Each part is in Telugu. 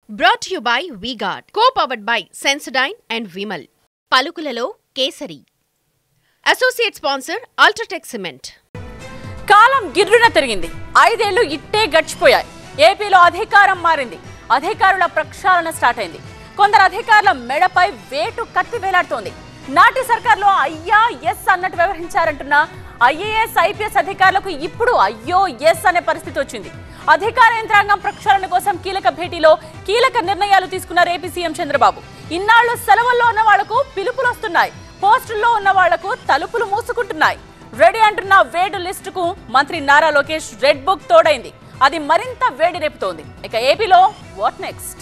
Brought to you by V-Guard, co-powered by Sensodyne and Vimal. పలుకులలో Kesari. Associate sponsor UltraTech cement. కాలం గిర్రున తిరిగింది. 5 ఏళ్లు ఇట్టే గడిచిపోయాయి. ఏపీలో అధికారం మారింది. అధికారుల ప్రక్షాళన స్టార్ట్ అయింది. కొందరు అధికారుల మెడపై వేటు కత్తి వేలాడుతోంది. నాటి సర్కార్లో అయ్యా ఎస్ అన్నట్టు వ్యవహరించారంటున్న ఐఏఎస్ ఐపీఎస్ అధికారులకు ఇప్పుడు అయ్యో ఎస్ అనే పరిస్థితి వచ్చింది. అధికార యంత్రాంగం ప్రక్షాళన కోసం కీలక భేటీలో కీలక నిర్ణయాలు తీసుకున్నారు ఏపీ సీఎం చంద్రబాబు. ఇన్నాళ్లు సెలవుల్లో ఉన్న వాళ్లకు పిలుపులు వస్తున్నాయి. పోస్టుల్లో ఉన్న వాళ్లకు తలుపులు మూసుకుంటున్నాయి. రెడీ అంటున్న వేడు లిస్టుకు మంత్రి నారా లోకేష్ రెడ్ బుక్ తోడైంది. అది మరింత వేడి రేపుతోంది. ఇక ఏపీలో వాట్ నెక్స్ట్?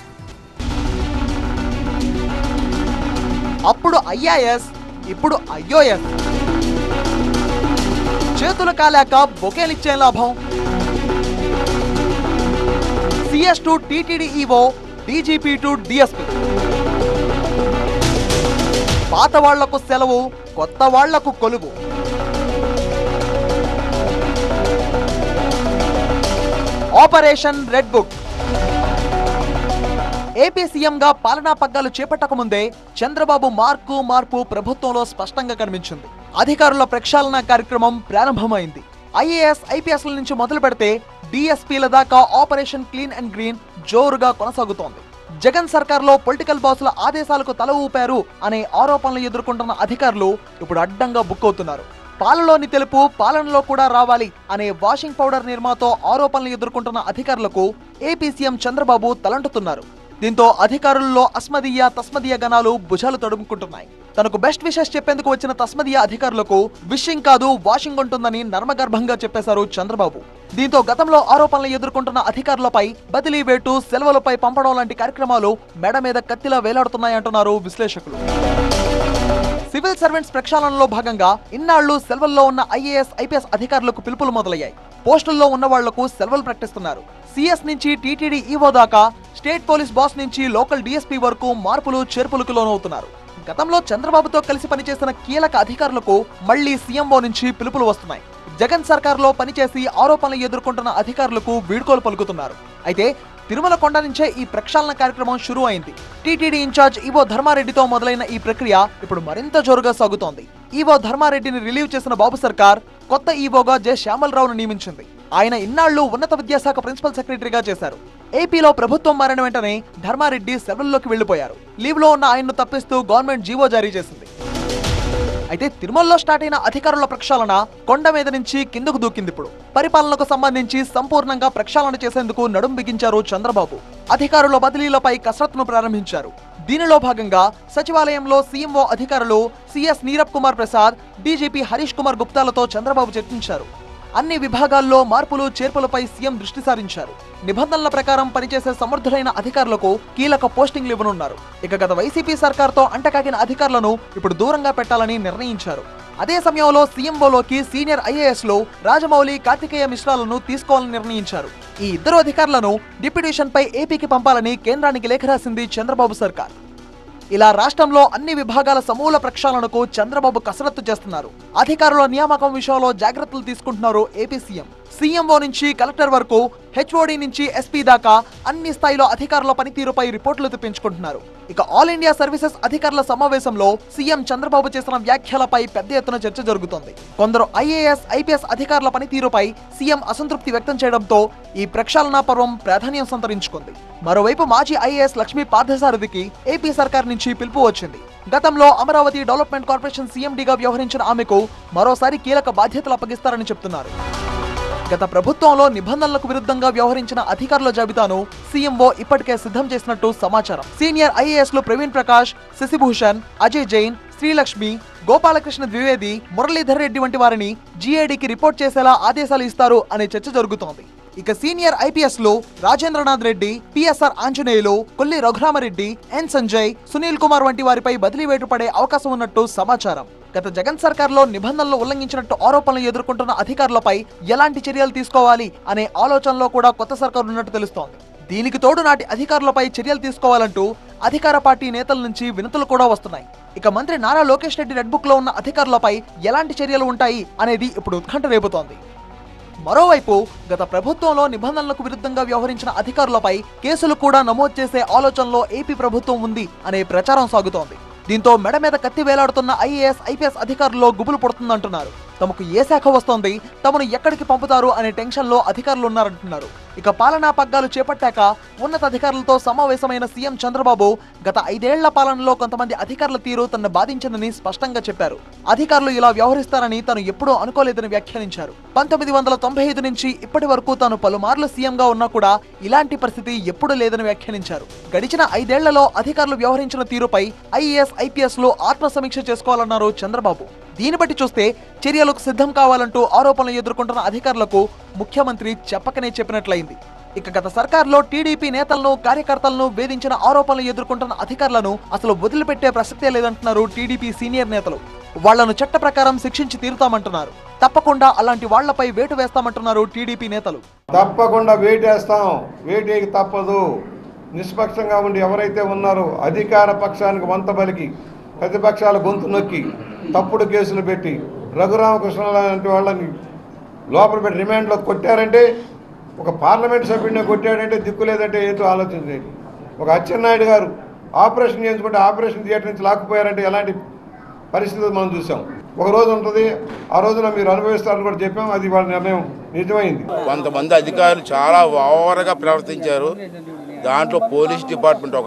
అప్పుడు ఐఏఎస్, ఇప్పుడు ఐఓఎస్. చేతులు కాలాక బొకేలిచ్చే లాభం. CS to TTD EO, DGP to DSP. పాత వాళ్లకు సెలవు, కొత్త వాళ్లకు కొలువు. Operation red book. ఏపీ సీఎంగా పాలనా పగ్గాలు చేపట్టకముందే చంద్రబాబు మార్పు ప్రభుత్వంలో స్పష్టంగా కనిపించింది. అధికారుల ప్రక్షాళన కార్యక్రమం ప్రారంభమైంది. ఐఏఎస్ ఐపీఎస్ల నుంచి మొదలు పెడితే డిఎస్పీల దాకా ఆపరేషన్ క్లీన్ అండ్ గ్రీన్ జోరుగా కొనసాగుతోంది. జగన్ సర్కార్లో పొలిటికల్ బాసుల ఆదేశాలకు తల ఊపారు అనే ఆరోపణలు ఎదుర్కొంటున్న అధికారులు ఇప్పుడు అడ్డంగా బుక్ అవుతున్నారు. పాలలోని తెలుపు పాలనలో కూడా రావాలి అనే వాషింగ్ పౌడర్ నిర్మాతో ఆరోపణలు ఎదుర్కొంటున్న అధికారులకు ఏపీ సీఎం చంద్రబాబు తలంటుతున్నారు. దీంతో అధికారుల్లో అస్మదీయ తస్మదీయ గణాలు భుజాలు తడుముకుంటున్నాయి. తనకు బెస్ట్ విషెస్ చెప్పేందుకు వచ్చిన తస్మదీయ అధికారులకు విషింగ్ కాదు వాషింగ్ ఉంటుందని నర్మగర్భంగా చెప్పేశారు చంద్రబాబు. దీంతో గతంలో ఆరోపణలు ఎదుర్కొంటున్న అధికారులపై బదిలీ వేటు, సెలవులపై పంపడం లాంటి కార్యక్రమాలు మెడ మీద కత్తిలా వేలాడుతున్నాయంటున్నారు విశ్లేషకులు. సివిల్ సర్వెంట్స్ ప్రక్షాళనలో భాగంగా ఇన్నాళ్లు సెలవుల్లో ఉన్న ఐఏఎస్ ఐపీఎస్ అధికారులకు పిలుపులు మొదలయ్యాయి. పోస్టుల్లో ఉన్న వాళ్లకు సెలవులు ప్రకటిస్తున్నారు. సిఎస్ నుంచి టీటీడీ ఈవో దాకా, స్టేట్ పోలీస్ బాస్ నుంచి లోకల్ డిఎస్పీ వరకు మార్పులు చేర్పులకు లోనవుతున్నారు. గతంలో చంద్రబాబుతో కలిసి పనిచేసిన కీలక అధికారులకు మళ్లీ సీఎంఓ నుంచి పిలుపులు వస్తున్నాయి. జగన్ సర్కార్లో పనిచేసి ఆరోపణలు ఎదుర్కొంటున్న అధికారులకు వీడ్కోలు పలుకుతున్నారు. అయితే తిరుమల కొండ నుంచే ఈ ప్రక్షాళన కార్యక్రమం షురూ అయింది. టీటీడీ ఇన్ఛార్జ్ ఈవో ధర్మారెడ్డితో మొదలైన ఈ ప్రక్రియ ఇప్పుడు మరింత జోరుగా సాగుతోంది. ఈవో ధర్మారెడ్డిని రిలీవ్ చేసిన బాబు సర్కార్ కొత్త ఈవోగా జె శ్యామలరావును నియమించింది. ఆయన ఇన్నాళ్లు ఉన్నత విద్యాశాఖ ప్రిన్సిపల్ సెక్రటరీగా చేశారు. ఏపీలో ప్రభుత్వం మారిన వెంటనే ధర్మారెడ్డి సెలవుల్లోకి వెళ్లిపోయారు. లీవ్ లో ఉన్న ఆయన్ను తప్పిస్తూ గవర్నమెంట్ జీవో జారీ చేసింది. అయితే తిరుమలలో స్టార్ట్ అయిన అధికారుల ప్రక్షాళన కొండ మీద నుంచి కిందకు దూకింది. ఇప్పుడు పరిపాలనకు సంబంధించి సంపూర్ణంగా ప్రక్షాళన చేసేందుకు నడుం బిగించారు చంద్రబాబు. అధికారుల బదిలీలపై కసరత్తును ప్రారంభించారు. దీనిలో భాగంగా సచివాలయంలో సీఎంఓ అధికారులు సిఎస్ నీరబ్ కుమార్ ప్రసాద్, డీజీపీ హరీష్ కుమార్ గుప్తాలతో చంద్రబాబు చర్చించారు. అన్ని విభాగాల్లో మార్పులు చేర్పులపై సీఎం దృష్టి సారించారు. నిబంధనల ప్రకారం పనిచేసే సమర్థులైన అధికారులకు కీలక పోస్టింగ్లు ఇవ్వనున్నారు. ఇక గత వైసీపీ సర్కార్తో అంటకాగిన అధికారులను ఇప్పుడు దూరంగా పెట్టాలని నిర్ణయించారు. అదే సమయంలో సీఎంఓలోకి సీనియర్ ఐఏఎస్లు రాజమౌళి, కార్తికేయ మిశ్రాలను తీసుకోవాలని నిర్ణయించారు. ఈ ఇద్దరు అధికారులను డిప్యూటేషన్ పై ఏపీకి పంపాలని కేంద్రానికి లేఖ రాసింది చంద్రబాబు సర్కార్. ఇలా రాష్ట్రంలో అన్ని విభాగాల సమూల ప్రక్షాళనకు చంద్రబాబు కసరత్తు చేస్తున్నారు. అధికారుల నియామకం విషయంలో జాగ్రత్తలు తీసుకుంటున్నారు ఏపీ సీఎం. సీఎంఓ నుంచి కలెక్టర్ వరకు, హెచ్ఓడి నుంచి ఎస్పీ దాకా అన్ని స్థాయిలో అధికారుల పనితీరుపై రిపోర్టులు తెప్పించుకుంటున్నారు. ఇక ఆల్ ఇండియా సర్వీసెస్ అధికారుల సమావేశంలో సీఎం చంద్రబాబు చేసిన వ్యాఖ్యలపై పెద్ద ఎత్తున చర్చ జరుగుతోంది. కొందరు ఐఏఎస్ ఐపీఎస్ అధికారుల పనితీరుపై సీఎం అసంతృప్తి వ్యక్తం చేయడంతో ఈ ప్రక్షాళన పర్వం ప్రాధాన్యం సంతరించుకుంది. మరోవైపు మాజీ ఐఏఎస్ లక్ష్మీ పార్థసారథికి ఏపీ సర్కార్ నుంచి పిలుపు వచ్చింది. గతంలో అమరావతి డెవలప్మెంట్ కార్పొరేషన్ సీఎండీగా వ్యవహరించిన ఆమెకు మరోసారి కీలక బాధ్యతలు అప్పగిస్తారని చెప్తున్నారు. గత ప్రభుత్వంలో నిబంధనలకు విరుద్ధంగా వ్యవహరించిన అధికారుల జాబితాను సీఎంఓ ఇప్పటికే సిద్ధం చేసినట్టు సమాచారం. సీనియర్ ఐఏఎస్లు ప్రవీణ్ ప్రకాష్, శశిభూషణ్, అజయ్ జైన్, శ్రీలక్ష్మి, గోపాలకృష్ణ ద్వివేది, మురళీధర్ రెడ్డి వంటి వారిని జీఏడీకి రిపోర్ట్ చేసేలా ఆదేశాలు ఇస్తారు అనే చర్చ జరుగుతోంది. ఇక సీనియర్ ఐపీఎస్లు రాజేంద్రనాథ్ రెడ్డి, పిఎస్ఆర్ ఆంజనేయులు, కొల్లి రఘురామరెడ్డి, ఎన్ సంజయ్, సునీల్ కుమార్ వంటి వారిపై బదిలీ వేటు పడే అవకాశం ఉన్నట్టు సమాచారం. గత జగన్ సర్కార్లో నిబంధనలు ఉల్లంఘించినట్టు ఆరోపణలు ఎదుర్కొంటున్న అధికారులపై ఎలాంటి చర్యలు తీసుకోవాలి అనే ఆలోచనలో కూడా కొత్త సర్కారు ఉన్నట్టు తెలుస్తోంది. దీనికి తోడు నాటి అధికారులపై చర్యలు తీసుకోవాలంటూ అధికార పార్టీ నేతల నుంచి వినతులు కూడా వస్తున్నాయి. ఇక మంత్రి నారా లోకేష్ రెడ్డి రెడ్ బుక్ లో ఉన్న అధికారులపై ఎలాంటి చర్యలు ఉంటాయి అనేది ఇప్పుడు ఉత్కంఠ రేపుతోంది. మరోవైపు గత ప్రభుత్వంలో నిబంధనలకు విరుద్ధంగా వ్యవహరించిన అధికారులపై కేసులు కూడా నమోదు చేసే ఆలోచనలో ఏపీ ప్రభుత్వం ఉంది అనే ప్రచారం సాగుతోంది. దీంతో మెడ మీద కత్తి వేలాడుతున్న ఐఏఎస్, ఐపీఎస్ అధికారుల్లో గుబులు పుడుతుందంటున్నారు. తమకు ఏ శాఖ వస్తోంది, తమను ఎక్కడికి పంపుతారు అనే టెన్షన్లో అధికారులు ఉన్నారంటున్నారు. ఇక పాలనా పగ్గాలు చేపట్టాక ఉన్నతాధికారులతో సమావేశమైన సీఎం చంద్రబాబు గత 5 ఏళ్ల పాలనలో కొంతమంది అధికారుల తీరు తనను బాధించిందని స్పష్టంగా చెప్పారు. అధికారులు ఇలా వ్యవహరిస్తారని తాను ఎప్పుడూ అనుకోలేదని వ్యాఖ్యానించారు. 1995 నుంచి ఇప్పటి వరకు తాను పలుమార్లు సీఎంగా ఉన్నా కూడా ఇలాంటి పరిస్థితి ఎప్పుడూ లేదని వ్యాఖ్యానించారు. గడిచిన 5 ఏళ్లలో అధికారులు వ్యవహరించిన తీరుపై ఐఏఎస్, ఐపీఎస్లు ఆత్మసమీక్ష చేసుకోవాలన్నారు చంద్రబాబు. దీన్ని బట్టి చూస్తే చర్యలకు సిద్ధం కావాలంటూ ఆరోపణలు ఎదుర్కొంటున్న అధికారులకు ముఖ్యమంత్రి చెప్పకనే చెప్పినట్లయింది. ఇక గత సర్కార్లో టీడీపీ నేతలను, కార్యకర్తలను వేధించిన ఆరోపణలు ఎదుర్కొంటున్న అధికారులను అసలు వదిలిపెట్టే ప్రసక్తే లేదంటున్నారు టీడీపీ సీనియర్ నేతలు. వాళ్లను చట్ట ప్రకారం శిక్షించి తీరుతామంటున్నారు. తప్పకుండా అలాంటి వాళ్లపై వేటు వేస్తామంటున్నారు టీడీపీ నేతలు. తప్పకుండా వేటేస్తాం, వేటేకి తప్పదు. నిష్పక్షంగా ఉండి ఎవరైతే ఉన్నారో అధికార పక్షానికి వంత బలికి ప్రతిపక్షాల గొంతు నొక్కి తప్పుడు కేసులు పెట్టి రఘురామకృష్ణ లాంటి వాళ్ళని లోపల పెట్టి రిమాండ్లో కొట్టారంటే, ఒక పార్లమెంట్ సభ్యుడిని కొట్టాడంటే దిక్కు లేదంటే ఏదో ఆలోచించండి. ఒక అచ్చెన్నాయుడు గారు ఆపరేషన్ చేయించుకుంటే ఆపరేషన్ థియేటర్ నుంచి లాక్కుపోయారంటే ఎలాంటి పరిస్థితులు మనం చూసాం. ఒక రోజు ఉంటుంది, ఆ రోజున మీరు అనుభవిస్తారని కూడా చెప్పాం. అది వాళ్ళ నిర్ణయం నిజమైంది. కొంతమంది అధికారులు చాలా ఓవర్గా ప్రవర్తించారు. దాంట్లో పోలీస్ డిపార్ట్మెంట్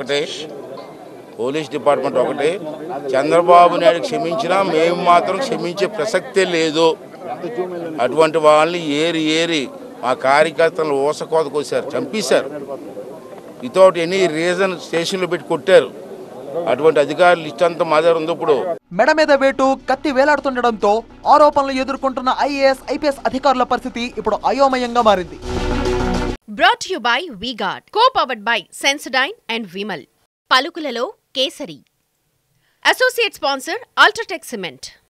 ఒకటే. చంద్రబాబు నాయుడు క్షమించినా మేము మాత్రం క్షమించే ప్రసక్తే లేదు. అటువంటి వాళ్ళని ఏరి మా కార్యకర్తలను ఊసకోత కోసారు, చంపేశారు. వితౌట్ ఎనీ రీజన్ స్టేషన్లో పెట్టి కొట్టారు. అటువంటి అధికారులు ఇష్టంతా మా దగ్గర ఉంది. ఇప్పుడు మెడ మీద వేటు, కత్తి వేలాడుతుండడంతో ఆరోపణలు ఎదుర్కొంటున్న ఐఏఎస్, ఐపీఎస్ అధికారుల పరిస్థితి ఇప్పుడు అయోమయంగా మారింది. Brought to you by V-Guard, co-powered by Sensodyne and Vimal. పలుకులలో Kesari. Associate sponsor UltraTech cement.